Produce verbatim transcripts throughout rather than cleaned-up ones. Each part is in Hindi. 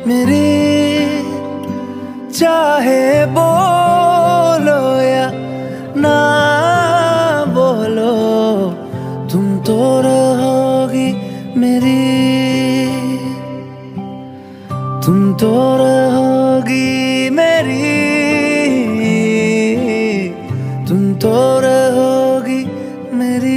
मेरी, चाहे बोलो या ना बोलो, तुम तो रहोगी मेरी, तुम तो रहोगी मेरी, तुम तो रहोगी मेरी।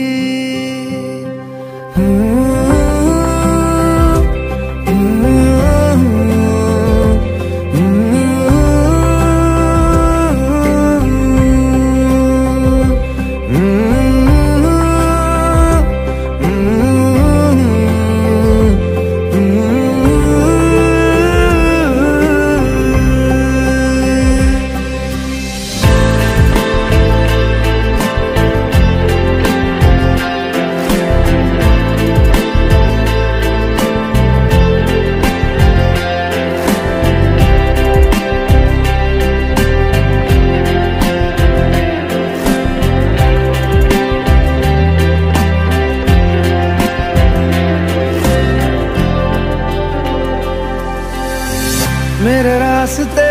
मेरे रास्ते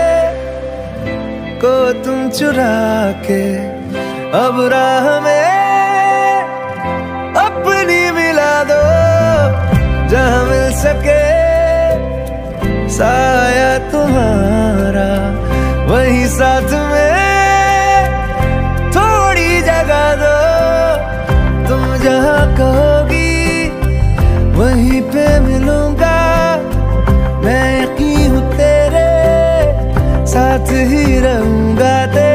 को तुम चुरा के अब राह में अपनी मिला दो, जहां मिल सके साया तुम्हारा वही साथ में थोड़ी जगह दो, तुम जहां कहोगी वहीं पे मिलूंगा, मैं यकीन हूँ तेरे साथ ही रहूंगा तेरे।